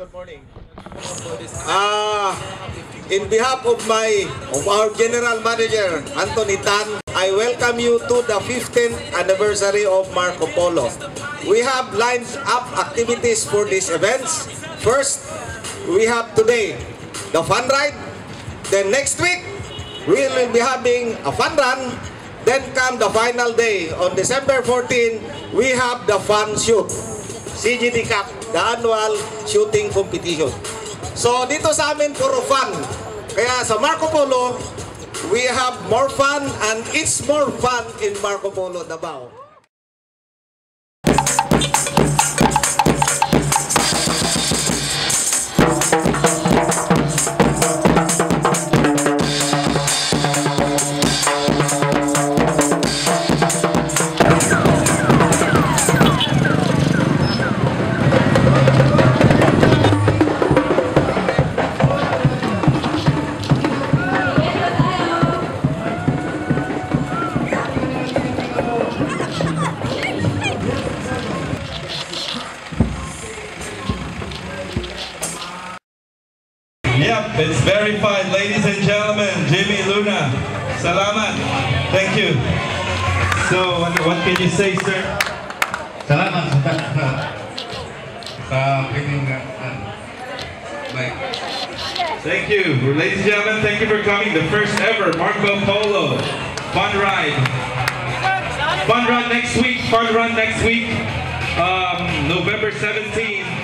good morning. In behalf of our General Manager, Anthony Tan, I welcome you to the 15th anniversary of Marco Polo. We have lined up activities for these events. First, we have today the fun ride. Then next week, we will be having a fun run. Then come the final day. On December 14, we have the fun shoot. CGD Cup, the annual shooting competition. So dito sa amin, puro fun. Kaya sa Marco Polo, we have more fun and it's more fun in Marco Polo Davao. Yep, it's verified, ladies and gentlemen. Jimmy Luna, salamat. Thank you. So, what can you say, sir? Salamat sa pining mic. Thank you, ladies and gentlemen. Thank you for coming. The first ever Marco Polo fun ride. Fun run next week. November 17th.